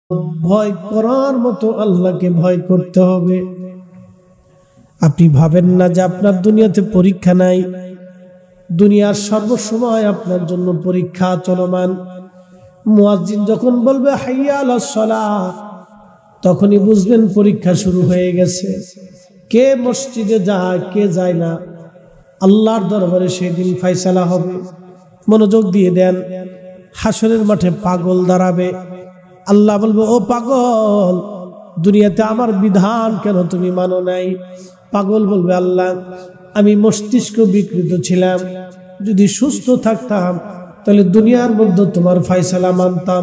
ভয় করার মতো আল্লাহকে ভয় করতে হবে। আপনি ভাবেন না যে আপনার দুনিয়াতে পরীক্ষা নাই, দুনিয়ার সর্বসময় আপনার জন্য পরীক্ষা চলমান। মুয়াজ্জিন যখন বলবে হাইয়া আলাস সালাহ, তখনই বুঝবেন পরীক্ষা শুরু হয়ে গেছে। কে মসজিদে যায়, কে যায় না, আল্লাহর দরবারে সেদিন ফয়সালা হবে। মনোযোগ দিয়ে দেন, হাসরের মাঠে পাগল দাঁড়াবে। আল্লাহ বলবে, ও পাগল, দুনিয়াতে আমার বিধান কেন তুমি মানো নাই? পাগল বলবে, আল্লাহ আমি মস্তিষ্ক বিকৃত ছিলাম, যদি সুস্থ থাকতাম তাহলে দুনিয়ার মধ্যে তোমার ফয়সালা মানতাম।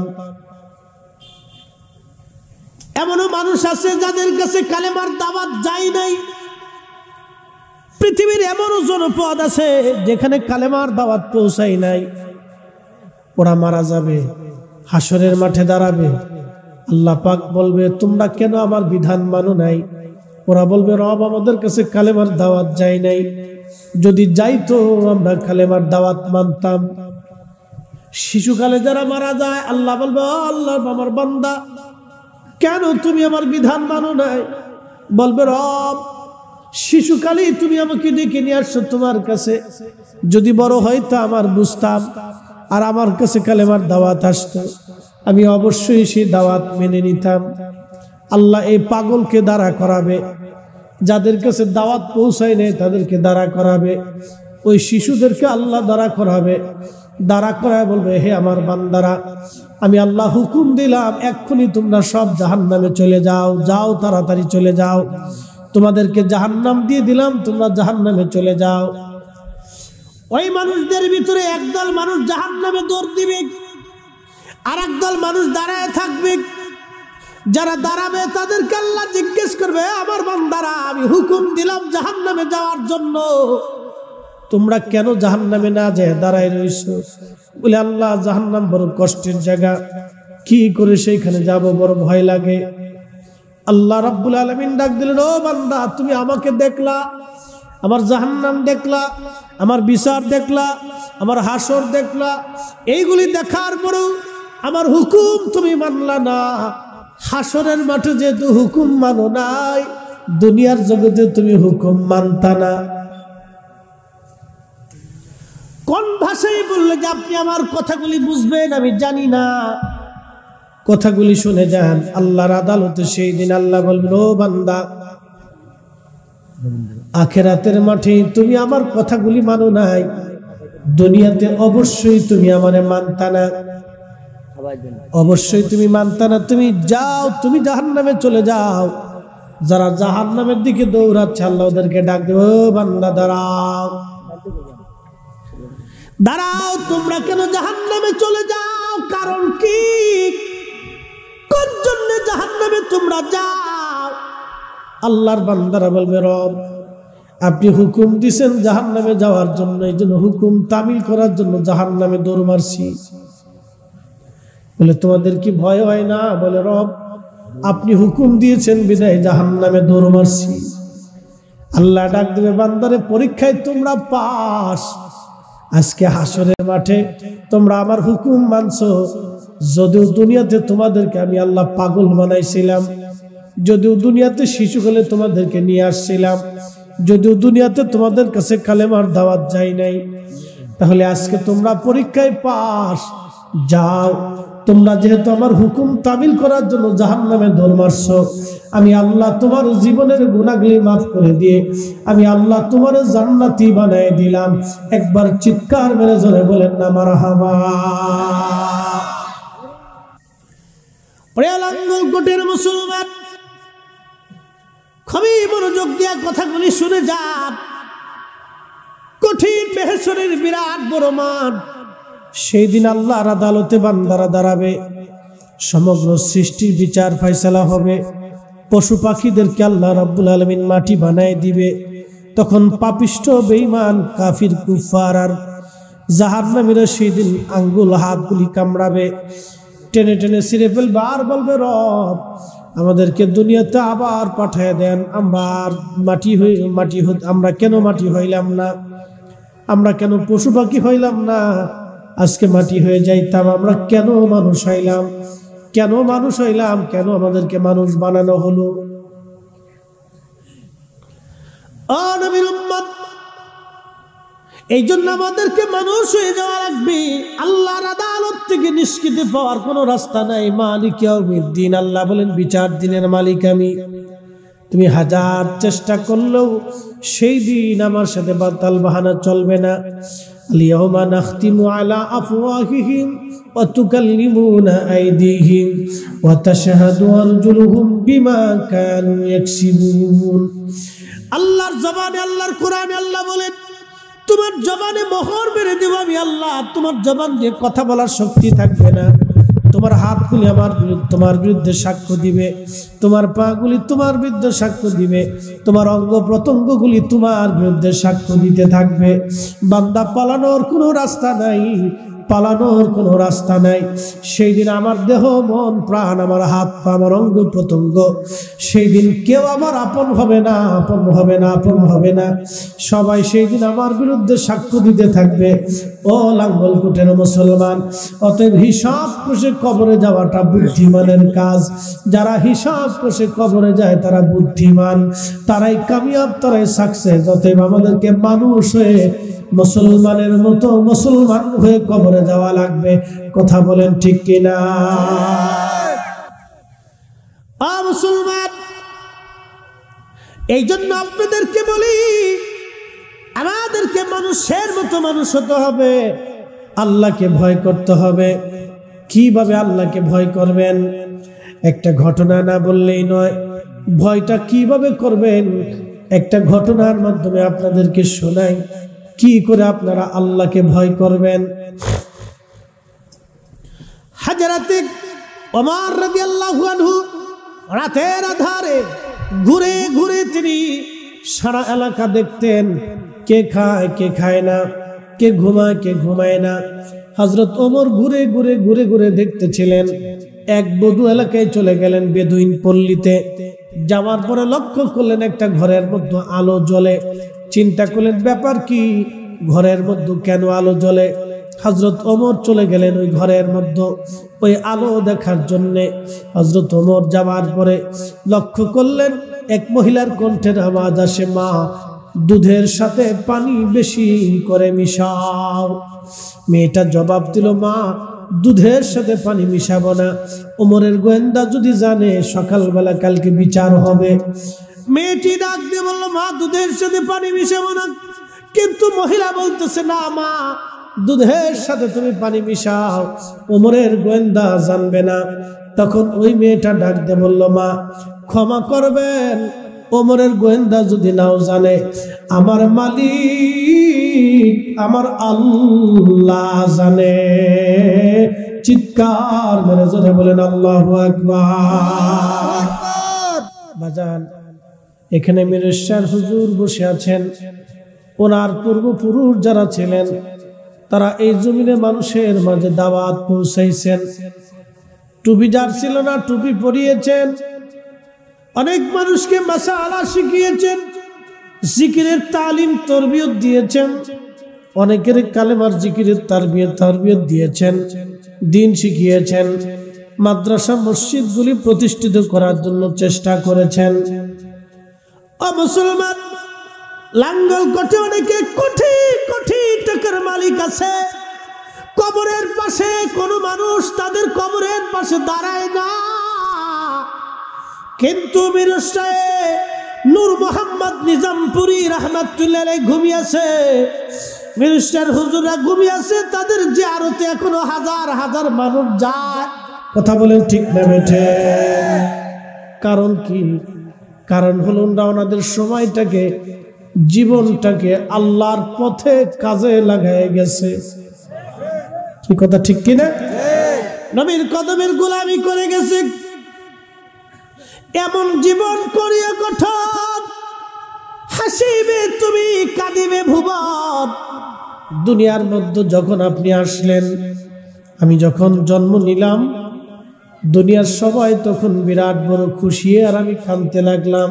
এমনও মানুষ আছে যাদের কাছে কালেমার দাওয়াত যায় নাই। পৃথিবীর এমনও জনপদ আছে যেখানে কালেমার দাওয়াত পৌঁছায় নাই। ওরা মারা যাবে, হাসরের মাঠে দাঁড়াবে। আল্লাহ পাক বলবে, তোমরা কেন আমার বিধান মানো নাই? ওরা বলবে, রব আমাদের কাছে কালেমার দাওয়াত যায় নাই, যদি যাইতো আমরা কালেমার দাওয়াত মানতাম। শিশুকালে যারা মারা যায়, আল্লাহ বলবে, ও আল্লাহ আমার বান্দা, কেন তুমি আমার বিধান মানো নাই? বলবে, রব শিশুকালেই তুমি আমাকে ডেকে নিয়ে আসছো তোমার কাছে, যদি বড় হয়তো আমার বুঝতাম আর আমার কাছে কালেমার দাওয়াত আসতো, আমি অবশ্যই সেই দাওয়াত মেনে নিতাম। আল্লাহ এই পাগলকে দাঁড়া করাবে, যাদের কাছে দাওয়াত পৌঁছায় নেই তাদেরকে দাঁড়া করাবে, ওই শিশুদেরকে আল্লাহ দাঁড়া করাবে। দাঁড়া করায় বলবে, হে আমার বান্দারা, আমি আল্লাহ হুকুম দিলাম এক্ষুনি তোমরা সব জাহান্নামে চলে যাও, যাও তাড়াতাড়ি চলে যাও, তোমাদেরকে জাহান্নাম দিয়ে দিলাম, তোমরা জাহান্নামে চলে যাও। ওই মানুষদের ভিতরে একদল মানুষ জাহান্নামে দৌড় দিবে, আর একদল মানুষ দাঁড়ায় থাকবে। যারা দাঁড়াবে তাদেরকে আল্লাহ জিজ্ঞেস করবে, আমার বান্দারা আমি হুকুম দিলাম জাহান্নামে যাওয়ার জন্য, তোমরা কেন জাহান্নামে না যায় দাঁড়ায় রইছো? বলে, আল্লাহ জাহান্নাম বড় কষ্টের জায়গা, কি করে সেইখানে যাব, বড় ভয় লাগে। আল্লাহ রাব্বুল আলামিন ডাক দিলেন, ও বান্দা, তুমি আমাকে দেখলা, আমার জাহান্নাম দেখলা, আমার বিচার দেখলা, আমার হাসর দেখলা, এইগুলি দেখার পরেও আমার হুকুম তুমি মানলা না। হাসরের মাঠে যেহেতু হুকুম মানো নাই, দুনিয়ার জগতে তুমি হুকুম মানতা না। কোন ভাষায় বললে যে আপনি আমার কথাগুলি বুঝবেন আমি জানি না, কথাগুলি শুনে যান। আল্লাহর আদালতে সেই দিন আল্লাহ বলবেন, ও বান্দা, আখিরাতের মাঠে তুমি আমার কথাগুলি মানো নাই, দুনিয়াতে অবশ্যই তুমি আমারে মানতা না, অবশ্যই তুমি মানতা না। তুমি যাও, তুমি জাহান্নামে চলে যাও। যারা জাহান্নামের দিকে দৌড়াচ্ছে আল্লাহ ওদেরকে ডাক দেবে, ও বান্দা দাঁড়াও, দাঁড়াও, তোমরা কেন জাহান্নামে চলে যাও? কারণ কি? কোন জন্য জাহান্নামে তোমরা যাও? আল্লাহর বান্দারা বলবে, রব আপনি হুকুম দিছেন জাহান্নামে যাওয়ার জন্য, এই জন্য হুকুম তামিল করার জন্য জাহান্নামে দৌড় মারছি। বলে, তোমাদের কি ভয় হয় না? বলে, রব আপনি হুকুম দিয়েছেন বিদায় জাহান্নামে দৌড় মারছি। আল্লাহ ডাক দেবে, বান্দারে পরীক্ষায় তোমরা পাস, আজকে হাসরের মাঠে তোমরা আমার হুকুম মানছো। যদিও দুনিয়াতে তোমাদেরকে আমি আল্লাহ পাগল বানাইছিলাম, যদিও দুনিয়াতে শিশুকালে তোমাদেরকে নিয়ে আসছিলাম, যদিও দুনিয়াতে তোমাদের কাছে কালেমার দাওয়াত যায় নাই, তাহলে আজকে তোমরা পরীক্ষায় পাস। যাও, তোমরা যেহেতু আমার হুকুম তামিল করার জন্য জাহান্নামে দৌড় মারছো, আমি আল্লাহ তোমার জীবনের গুনাহগুলি মাফ করে দিয়ে আমি আল্লাহ তোমার জান্নাতি বানায় দিলাম। একবার চিৎকার মেরে জোরে বলেন না মারহাবা। লাঙ্গলকোটের মুসলমান, খুবই মনোযোগ দিয়া কথাগুলি শুনে যান। কঠিন মেহশরের বিরাট বড় মাঠ, সেই দিন আল্লাহর আদালতে বান্দারা দাঁড়াবে, সমগ্র সৃষ্টির বিচার ফয়সালা হবে। পশু পাখিদেরকে আল্লাহ রাব্বুল আলামিন মাটি বানায় দিবে। তখন পাপিষ্ঠ বেঈমান কাফির কুফার আর জাহান্নামীরা সেই দিন আঙ্গুল হাতগুলি কামড়াবে, টেনে টেনে ছিঁড়ে ফেলবে, আর বলবে, রব আমাদেরকে দুনিয়াতে আবার পাঠায় দেন, আমরা আমরা কেন মাটি হইলাম না? আমরা কেন পশু পাখি হইলাম না? আজকে মাটি হয়ে যাইতাম, আমরা কেন মানুষ হইলাম? কেন মানুষ হইলাম, কেন আমাদেরকে মানুষ বানানো হলো? ও নবীর উম্মত, এই জন্য আমাদেরকে মানুষ হয়ে যাওয়া লাগবে। আল্লাহর আদালত থেকে নিষ্কৃতি পাওয়ার কোনো রাস্তা নাই। মালিক ইয়াউমিদ্দিন, আল্লাহ বলেন বিচার দিনের মালিক আমি। তুমি হাজার চেষ্টা করলেও সেই দিন আমার সাথে বাতাল বাহানা চলবে না। আল-ইয়াওমা নাখতিমু আলা আফওয়াহিহিম ওয়া তুকাল্লিমুনা আইদিহিম ওয়া তাশহাদু আরজুলুহুম বিমা কানু ইয়াকসিবুন। আল্লাহর জবানে, আল্লাহর কোরআনে আল্লাহ বলেন, তোমার জবানে মোহর মেরে দেব আমি আল্লাহ। তোমার জবান দিয়ে কথা বলার শক্তি থাকবে না। তোমার হাতগুলি তোমার বিরুদ্ধে সাক্ষ্য দিবে, তোমার পাগুলি তোমার বিরুদ্ধে সাক্ষ্য দিবে, তোমার অঙ্গ প্রত্যঙ্গগুলি তোমার বিরুদ্ধে সাক্ষ্য দিতে থাকবে। বান্দা পালানোর কোনো রাস্তা নাই, পালানোর কোনো রাস্তা নাই। সেই দিন আমার দেহ, মন, প্রাণ, আমার হাত পা, আমার অঙ্গ প্রত্যঙ্গ, সেই দিন কেউ আমার আপন হবে না, আপন হবে না, আপন হবে না। সবাই সেই দিন আমার বিরুদ্ধে সাক্ষ্য দিতে থাকবে। ও লাঙ্গলকোটের মুসলমান, অতএব হিসাব কষে কবরে যাওয়াটা বুদ্ধিমানের কাজ। যারা হিসাব কষে কবরে যায় তারা বুদ্ধিমান, তারাই কামিয়াব, তারাই সাকসেস। অতএব আমাদেরকে মানুষ হয়ে, মুসলমানের মতো মুসলমান হয়ে কবরে যাওয়া লাগবে। কথা বলেন ঠিক কিনা? মুসলমান, এই জন্য আপনাদেরকে বলি, আমাদেরকে মানুষের মতো মানুষ হতে হবে, আল্লাহকে ভয় করতে হবে। কিভাবে আল্লাহকে ভয় করবেন? একটা ঘটনা না বললেই নয়। ভয়টা কিভাবে করবেন একটা ঘটনার মাধ্যমে আপনাদেরকে শোনাই, কি করে আপনারা আল্লাহকে ভয় করবেন। হযরতে ওমর রাদিয়াল্লাহু আনহু রাতের আধারে ঘুরে ঘুরে তিনি সারা এলাকা দেখতেন, কে খায় কে খায় না, কে ঘুমায় কে ঘুমায় না। হযরত ওমর ঘুরে ঘুরে ঘুরে ঘুরে দেখতেছিলেন। এক বদু এলাকায় চলে গেলেন, বেদুইন পল্লীতে। যাওয়ার পরে লক্ষ্য করলেন একটা ঘরের মধ্যে আলো জ্বলে। চিন্তা করলেন ব্যাপার কি, ঘরের মধ্যে কেন আলো জ্বলে? হযরত ওমর চলে গেলেন ওই ঘরের মধ্যে ওই আলো দেখার জন্যে। হযরত ওমর যাওয়ার পরে লক্ষ্য করলেন এক মহিলার কণ্ঠের আওয়াজ আসে, মা, দুধের সাথে পানি বেশি করে মিশাও। মেয়েটা জবাব দিল, মা, দুধের সাথে পানি মিশাবো না। ওমরের গোয়েন্দা যদি জানে সকালবেলা কালকে বিচার হবে। মেয়েটি ডাক দিয়ে বলল, মা, দুধের সাথে পানি মিশাবো না। কিন্তু মহিলা বলতেছে, না মা, দুধের সাথে তুমি পানি মিশাও, ওমরের গোয়েন্দা জানবে না। তখন ওই মেয়েটা ডাক দিয়ে বলল, মা, ক্ষমা করবেন, ওমরের গোয়েন্দা যদি নাও জানে, আমার মালিক, আমার আল্লাহ জানে। চিৎকার মেরে জোরে বলেন আল্লাহু আকবার। বাজান, এখানে মিরস্যার হুজুর বসে আছেন। ওনার পূর্বপুরুষ যারা ছিলেন তারা এই জমিনে মানুষের মাঝে দাওয়াত পৌঁছাইছেন। টুপি যার ছিল না টুপি পরিয়েছেন। অনেক মানুষকে মাসালা শিখিয়েছেন, জিকিরের তালিম তরবিয়ত দিয়েছেন। অনেকের কালেমার জিকিরের তরবিয়ত দিয়েছেন, দিন শিখিয়েছেন। মাদ্রাসা মসজিদগুলি প্রতিষ্ঠিত করার জন্য চেষ্টা করেছেন। ও মুসলমান, লাঙ্গলকোটে অনেকে কোটি কোটি টাকার মালিক আছে। কবরের পাশে কোনো মানুষ তাদের কবরের পাশে দাঁড়ায় না। কিন্তু মিরস্রায়ে নূর মোহাম্মদ নিজামপুরি রাহমাতুল্লাহ আলাইহি ঘুমিয়েছে, মিরস্রার হুজুররা ঘুমিয়েছে। তাদের জিয়ারতে এখনো হাজার হাজার মানুষ যায়। কথা বলেন ঠিক না বেঠে? কারণ কি? কারণ হলো ওনাদের সময়টাকে, জীবনটাকে আল্লাহর পথে কাজে লাগায় গেছে। কি কথা ঠিক কিনা? নবীর কদমের গোলামি করে গেছে। এমন জীবন করিয়া গঠন, হাসিবে তুমি কাঁদিবে ভুবন। দুনিয়ার মধ্যে যখন আপনি আসলেন, আমি যখন জন্ম নিলাম, দুনিয়ার সবাই তখন বিরাট বড় খুশি, আর আমি কাঁদতে লাগলাম।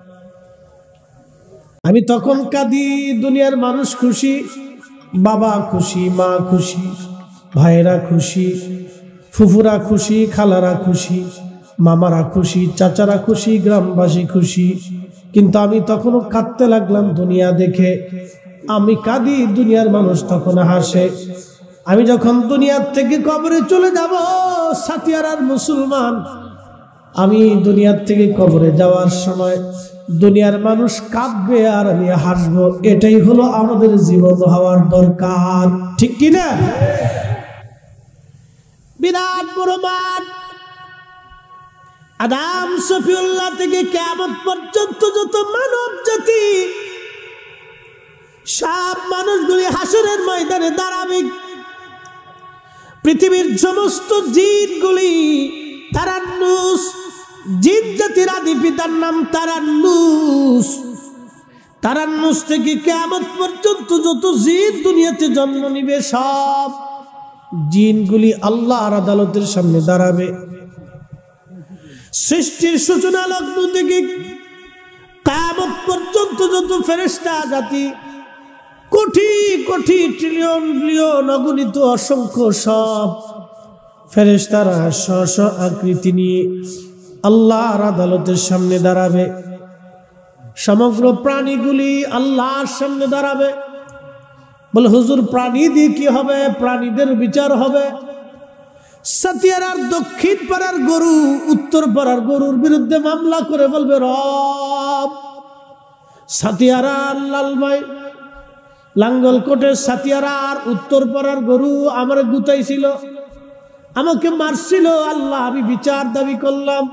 আমি তখন কাঁদি, দুনিয়ার মানুষ খুশি, বাবা খুশি, মা খুশি, ভাইরা খুশি, ফুফুরা খুশি, খালারা খুশি, মামারা খুশি, চাচারা খুশি, গ্রামবাসী খুশি। কিন্তু আমি তখনও কাঁদতে লাগলাম দুনিয়া দেখে। আমি কাঁদি, দুনিয়ার মানুষ তখন হাসে। আমি যখন দুনিয়ার থেকে কবরে চলে যাব, সাতিয়ারার মুসলমান, আমি দুনিয়ার থেকে কবরে যাওয়ার সময় দুনিয়ার মানুষ কাঁদবে আর আমি হাসবো। এটাই হলো আমাদের জীবন হওয়ার দরকার, ঠিক কিনা? বিরাট বড় মাঠ, আদম সফিউল্লাহ থেকে কিয়ামত পর্যন্ত যত মানব জাতি, সব মানুষগুলি হাসরের ময়দানে দাঁড়াবে। পৃথিবীর সমস্ত জিনগুলি, তারান্নুস, জিন জাতির আদি পিতার নাম তারান্নুস। তারান্নুস থেকে কিয়ামত পর্যন্ত যত জিন দুনিয়াতে জন্ম নিবে, সব জিনগুলি আল্লাহর আদালতের সামনে দাঁড়াবে। সৃষ্টির সূচনা লগ্ন থেকে কিয়ামত পর্যন্ত যত ফেরেশতা জাতি, কোটি কোটি ট্রিলিয়ন বিলিয়ন অগণিত অসংখ্য সব ফেরেশতারা স্ব আকৃতি নিয়ে আল্লাহর আদালতের সামনে দাঁড়াবে। সমগ্র প্রাণীগুলি আল্লাহর সামনে দাঁড়াবে। বলে, হুজুর প্রাণী দিয়ে কি হবে? প্রাণীদের বিচার হবে। সাতিয়ারার দক্ষিণ পাড়ার গরু উত্তর পাড়ার গরুর বিরুদ্ধে মামলা করে বলবে, রব, সাতিয়ারা লালমাই লাঙ্গলকোটের সাতিয়ারা আর উত্তর পাড়ার গরু আমার গুতাইছিল, আমাকে মারছিল। আল্লাহ, আমি বিচার দাবি করলাম।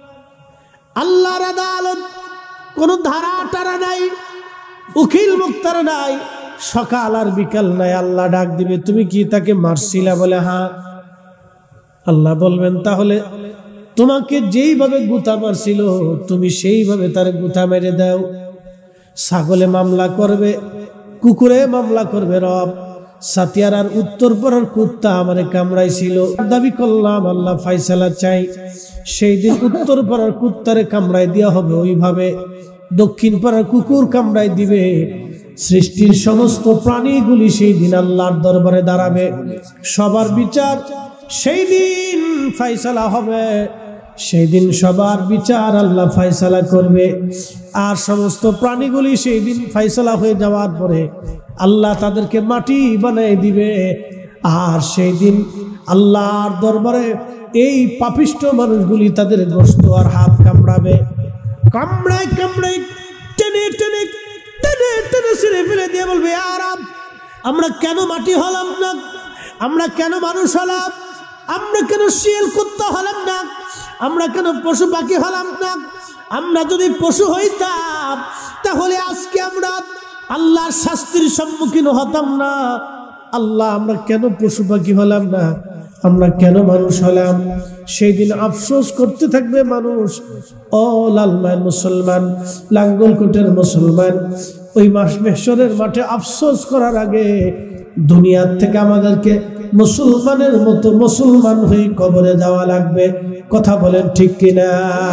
আল্লাহর আদালত কোনো ধারা টারা নাই, উকিল মুক্তার নাই, সকাল আর বিকাল নাই। আল্লাহ ডাক দিবে, তুমি কি তাকে মারছিলা? বলে, হ্যাঁ। আল্লাহ বলবেন, তাহলে তোমাকে যেইভাবে গুতা মারছিল তুমি সেইভাবে তার গুতা মেরে দাও। ছাগলে মামলা করবে, কুকুরে মামলা করবে, রব, সাতিয়ারার উত্তর পাড়ার কুত্তা আমারে কামড়াইছিল, দাবি করলাম, আল্লাহ ফায়সালা চাই। সেই দিন উত্তর পাড়ার কুত্তারে কামড়াই দেওয়া হবে, ওইভাবে দক্ষিণ পাড়ার কুকুর কামড়াই দিবে। সৃষ্টির সমস্ত প্রাণীগুলি সেই দিন আল্লাহর দরবারে দাঁড়াবে। সবার বিচার সেই দিন ফায়সালা হবে। সেই দিন সবার বিচার আল্লাহ ফায়সালা করবে। আর সমস্ত প্রাণীগুলি সেই দিন ফায়সালা হয়ে যাওয়ার পরে আল্লাহ তাদেরকে মাটি বানিয়ে দিবে। আর সেই দিন আল্লাহর দরবারে এই পাপিষ্ঠ মানুষগুলি তাদের গোশত আর হাত কামড়াবে। কামড়ায় কামড়ায় টেনে টেনে টেনে টেনে ছিঁড়ে ফেলে দিয়ে বলবে, আর আমরা কেন মাটি হলাম না? আমরা কেন মানুষ হলাম? আমরা কেন শিয়াল কুত্তা হলাম না? আমরা কেন পশু পাখি হলাম না? আমরা যদি পশু হইতাম তাহলে আজকে আমরা আল্লাহর শাস্তির সম্মুখীন হতাম না। আল্লাহ, আমরা কেন পশু পাখি হলাম না? আমরা কেন মানুষ হলাম? সেই দিন আফসোস করতে থাকবে মানুষ। ও লালমায়ের মুসলমান, লাঙ্গলকোটের মুসলমান, ওই মাহশরের মাঠে আফসোস করার আগে দুনিয়ার থেকে আমাদেরকে মুসলমানের মতো মুসলমান হয়ে কবরে যাওয়া লাগবে। কথা বলেন ঠিক কিনা?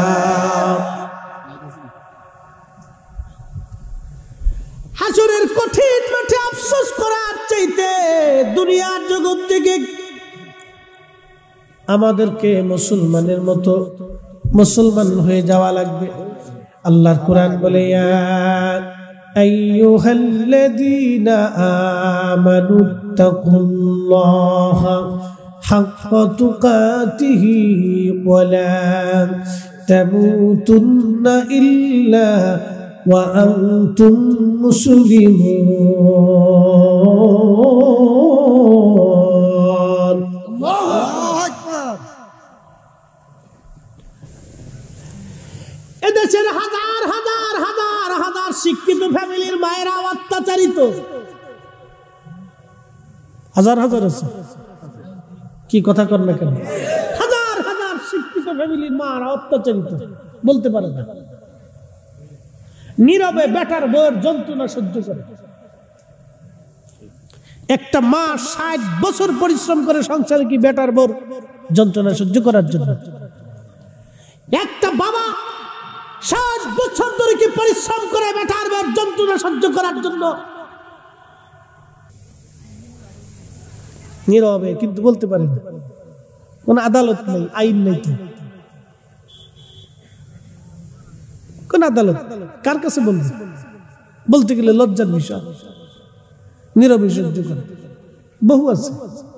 হাসরের কঠিন মাঠে আফসোস করার চাইতে দুনিয়ার জগৎ থেকে আমাদেরকে মুসলমানের মতো মুসলমান হয়ে যাওয়া লাগবে। আল্লাহর কোরআন বলে, আইয়ুহাল্লাযীনা আমানু তাকুল্লাহা হাক্কা তুকাতিহি ওয়া লা তামুতুন্না ইল্লা ওয়া আনতুম মুসলিমুন। এদেশের হাজার হাজার হাজার হাজার শিক্ষিত ফ্যামিলির মায়েরা অত্যাচারিত, হাজার হাজার আছে। কি কথা কর না কেন? হাজার হাজার শিক্ষিত ফ্যামিলির মারা অত্যাচারিত, বলতে পারে না, নীরবে বেটার বউয়ের যন্ত্রণা সহ্য করে। একটা মা 60 বছর পরিশ্রম করে সংসারে কি বেটার বউর যন্ত্রণা সহ্য করার জন্য? একটা বাবা 60 বছর ধরে কি পরিশ্রম করে বেটার বউর যন্ত্রণা সহ্য করার জন্য? নীরবে, কিন্তু বলতে পারে না। কোন আদালত নেই, আইন নেই তো। কোন আদালত? কার কাছে বলবে? বলতে গেলে লজ্জার বিষয়, নীরবে সহ্য করে। বহু আছে,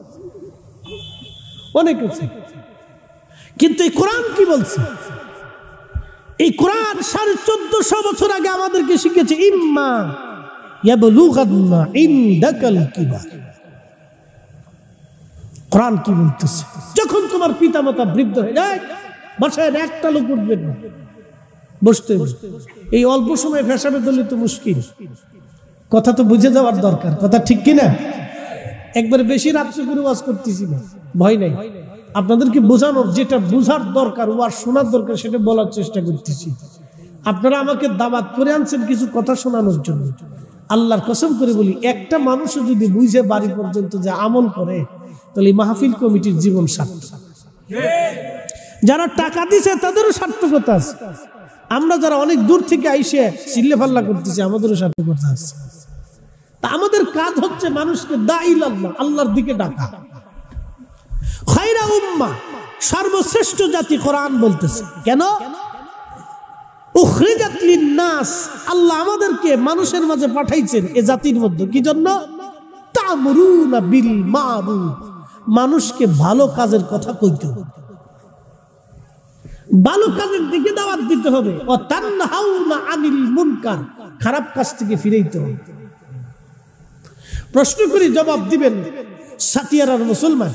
অনেক আছে। কিন্তু এই কোরআন কি বলছে? এই কোরআন 1450 বছর আগে আমাদেরকে শিখেছে, ইম্মা ইয়াবলুগান্না ইনদাকাল কিবার। কোরআন কি বলতেছে? যখন তোমার পিতামাতা বৃদ্ধ হয়ে যায়, বাসায় একটা লোক উঠবেন না, বসতে। এই অল্প সময় ফেসাবে দিলে তো মুশকিল। কথা তো বুঝে যাওয়ার দরকার, কথা ঠিক কিনা? একবারে বেশি রাত্রে করে ওয়াজ করতেছি না, ভয় নাই। আপনাদেরকে বোঝানোর, যেটা বোঝার দরকার, ওয়াজ শোনার দরকার, সেটা বলার চেষ্টা করতেছি। আপনারা আমাকে দাওয়াত করে আনছেন কিছু কথা শোনানোর জন্য। আল্লাহর কসম করে বলি, একটা মানুষও যদি বুঝে বাড়ি পর্যন্ত যে আমল করে, তাহলে মাহফিল কমিটির জীবন সার্থক। যারা টাকা দিছে তাদেরও সার্থকতা আছে। আমরা যারা অনেক দূর থেকে আইসে চিল্লে ফাল্লা করতেছি, আমাদেরও সার্থকতা আছে। তা আমাদের কাজ হচ্ছে মানুষকে আল্লাহর দিকে ডাকা। খায়রা উম্মাহ, সর্বশ্রেষ্ঠ জাতি কোরআন বলতেছে। কেন? উখরিজাত লিন-নাস, আল্লাহ আমাদেরকে মানুষের মাঝে পাঠাইছেন এ জাতির মধ্যে কি জন্য? তা'মুরুনা বিল মা'রুফ, মানুষকে ভালো কাজের কথা কইতে হবে, ভালো কাজের দিকে দাওয়াত দিতে হবে। ওয়া তানহাউনা আনিল মুনকার, খারাপ কাজ থেকে ফিরাইতে হবে। প্রশ্ন করি, জবাব দিবেন। সাতিয়ারার মুসলমান,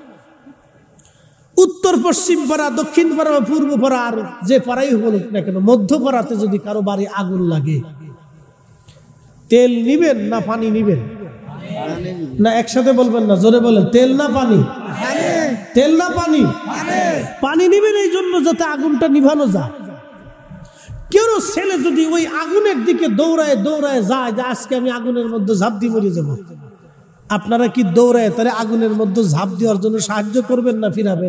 উত্তর পশ্চিম পাড়া, দক্ষিণ পাড়া, পূর্ব পাড়া, আর যে পাড়াই বলুক না কেন, মধ্য পাড়াতে যদি কারো বাড়ি আগুন লাগে, তেল নিবেন না পানি নিবেন? না, একসাথে বলবেন না, জোরে বলেন। তেল না পানি? তেল না পানি? পানি নিবেন, এই জন্য যাতে আগুনটা নিভানো যায়। কেউ ছেলে যদি ওই আগুনের দিকে দৌড়ায় দৌড়ায় যায় যে আজকে আমি আগুনের মধ্যে ঝাঁপ দিয়ে মরে যাব, আপনারা কি দৌড়ায় তাহলে আগুনের মধ্যে ঝাঁপ দেওয়ার জন্য সাহায্য করবেন না ফিরাবেন?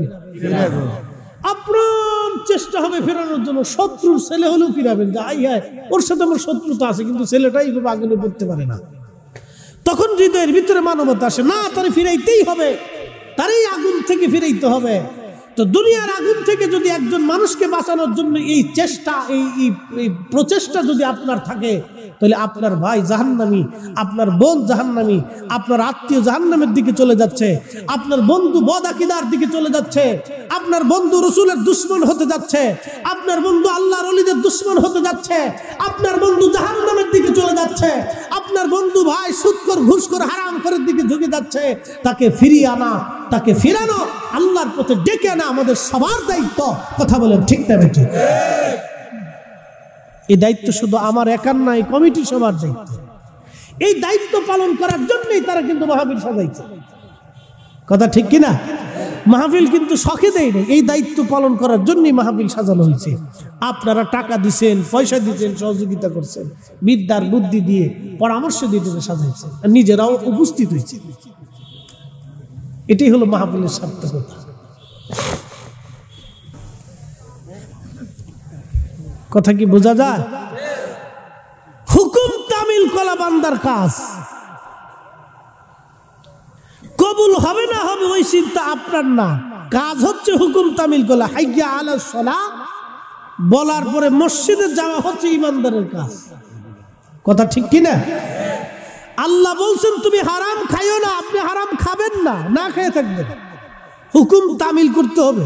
আপ্রাণ চেষ্টা হবে ফেরানোর জন্য। শত্রুর ছেলে হলেও ফিরাবেন, যে আই হায় ওর সাথে আমার শত্রুতা আছে, কিন্তু ছেলেটাই আগুনে পড়তে পারে না। তখন হৃদয়ের ভিতরে মানবতা আসে, না তারে ফিরাইতেই হবে, তারই আগুন থেকে ফিরাইতে হবে। তো দুনিয়ার আগুন থেকে যদি একজন মানুষকে বাঁচানোর জন্য এই চেষ্টা, এই প্রচেষ্টা যদি আপনার থাকে, তাহলে আপনার ভাই জাহান্নামী, আপনার বোন জাহান্নামী, আপনার আত্মীয় জাহান্নামের দিকে চলে যাচ্ছে, আপনার বন্ধু বদআকিদার দিকে চলে যাচ্ছে, আপনার বন্ধু রসুলের দুশমন হতে যাচ্ছে, আপনার বন্ধু আল্লাহর ওলিদের দুশমন হতে যাচ্ছে, আপনার বন্ধু জাহান্নামের দিকে চলে যাচ্ছে, আপনার বন্ধু ভাই সুদখোর, ঘুষখোর, হারামখোরের দিকে ঝুঁকে যাচ্ছে। তাকে ফিরিয়ে আনা, তাকে ফিরানো, আল্লাহর পথে ডেকে আনা আমাদের সবার দায়িত্ব। কথা বলেন ঠিক না বেটি? এই দায়িত্ব শুধু আমার একার না, এই কমিটি সবার দায়িত্ব। এই দায়িত্ব পালন করার জন্যই তারা কিন্তু মাহফিল সাজাইছে। কথা ঠিক কিনা? মাহফিল কিন্তু শখে দেয় না, এই দায়িত্ব পালন করার জন্যই মাহফিল সাজানো হয়েছে। আপনারা টাকা দিচ্ছেন, পয়সা দিচ্ছেন, সহযোগিতা করছেন, বিদ্যার বুদ্ধি দিয়ে পরামর্শ দিয়ে সাজাইছেন, আর নিজেরাও উপস্থিত হয়েছে। এটাই হলো মাহফিলের সার্থকতা। কথা কি বোঝা যায়? হুকুম তামিল করা বান্দার কাজ, কবুল হবে না হবে ওই চিন্তা আপনার না। কাজ হচ্ছে হুকুম তামিল করা। হাইয়া আলাস সালাহ বলার পরে মসজিদে যাওয়া হচ্ছে ইমানদারের কাজ। কথা ঠিক কিনা? আল্লাহ বলছেন তুমি হারাম খাইও না, আপনি হারাম খাবেন না, না খেয়ে থাকবেন। হুকুম তামিল করতে হবে।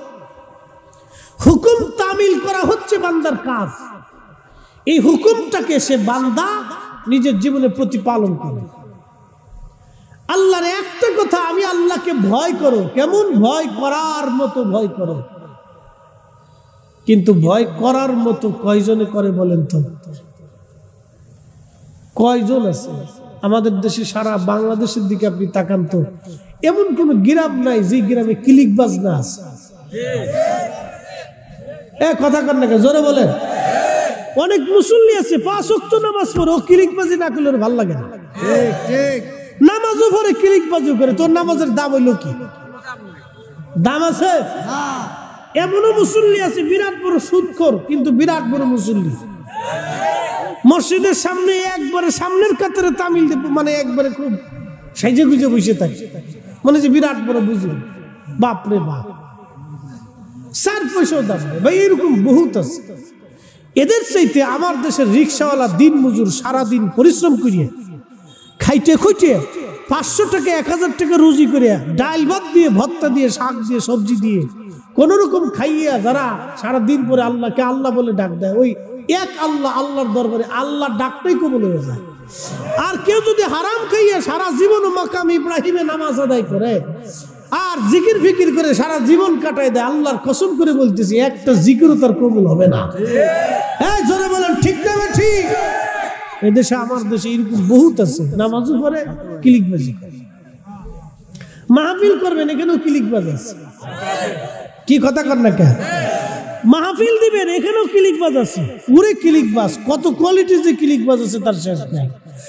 হুকুম তামিল করা হচ্ছে বান্দার কাজ। এই হুকুমটাকে সে বান্দা নিজের জীবনে প্রতিপালন করে। আল্লাহর একটা কথা, আমি আল্লাহকে ভয় করো। কেমন? ভয় করার মতো ভয় করো। কিন্তু ভয় করার মতো কয়জনে করে বলেন তো? কয়জন আছে আমাদের দেশে? সারা বাংলাদেশের দিকে আপনি তাকান তো, এমন কোন গ্রাম নাই যে গ্রামে ক্লিকবাজ না আছে। কথা কর না, জোরে বলেন। অনেক মুসল্লি আছে 5 ওয়াক্ত নামাজ পড়ে, ও ক্লিকবাজি না করলে ভালো লাগে না। নামাজও পড়ে ক্লিকবাজি করে, তোর নামাজের দাম হইল কি? দাম আছে? এমনও মুসল্লি আছে বিরাট বড় সুদখোর, কিন্তু বিরাট বড় মুসল্লি। মসজিদের সামনে একবারে সামনের কাতারে তামিল, মানে একবারে খুব সাইজে গুজে বসে থাকে, মানে যে বিরাট বড় বুঝুন। বাপরে বাপ, 4 পয়সাও দাম নেই ভাই। এরকম বহুত আছে। এদের চাইতে আমার দেশের রিক্সাওয়ালা দিন মজুর সারাদিন পরিশ্রম করিয়ে খাইতে খুঁটে 500 টাকা 1000 টাকা রুজি করে ডাল ভাত দিয়ে ভর্তা দিয়ে শাক দিয়ে সবজি দিয়ে কোন রকম খাইয়া যারা সারাদিন পরে আল্লাহকে আল্লাহ বলে ডাক দেয়, ওই এক আল্লাহ, আল্লাহর দরবারে আল্লাহ ডাকটাই কবুল হয়ে যায়। আর কেউ যদি হারাম খাইয়া সারা জীবন মাকাম ইব্রাহিমে নামাজ আদায় করে আর জিকির ফিকির করে সারা জীবন কাটায় দেয়, আল্লাহর কসম করে বলতেছি একটা জিকিরও তার কবুল হবে না। হ্যাঁ জোরে বলেন ঠিক না ঠিক? এদেশে আমার দেশে এরকম বহুত আছে, নামাজও পড়ে ক্লিকবাজি করে, মাহফিল করবেন এখানেও ক্লিকবাজ আছে। কি কথা কর না কেন? মাহফিল দিবেন এখানেও ক্লিকবাজ আছে, পুরো ক্লিকবাজ, কত কোয়ালিটির যে ক্লিকবাজ আছে তার শেষ নাই।